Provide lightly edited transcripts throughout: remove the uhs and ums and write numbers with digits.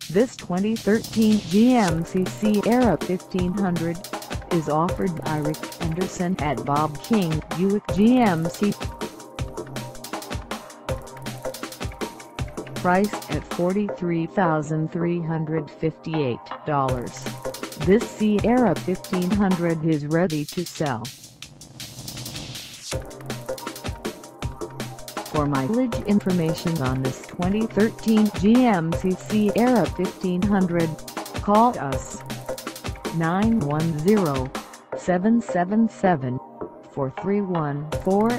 This 2013 GMC Sierra 1500 is offered by Rick Anderson at Bob King Buick GMC. Priced at $43,358, this Sierra 1500 is ready to sell. For mileage information on this 2013 GMC Sierra 1500, call us 910-777-4314.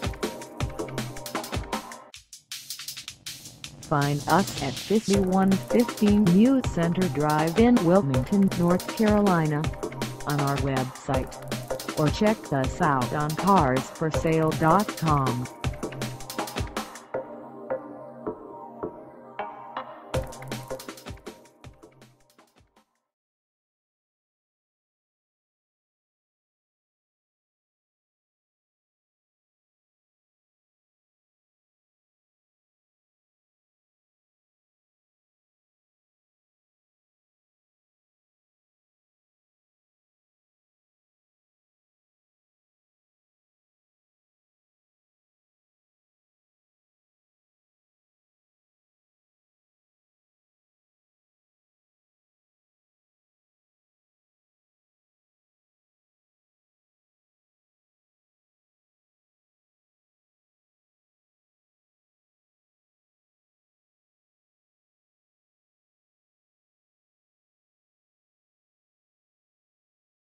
Find us at 5115 Muse Center Drive in Wilmington, North Carolina, on our website, or check us out on carsforsale.com.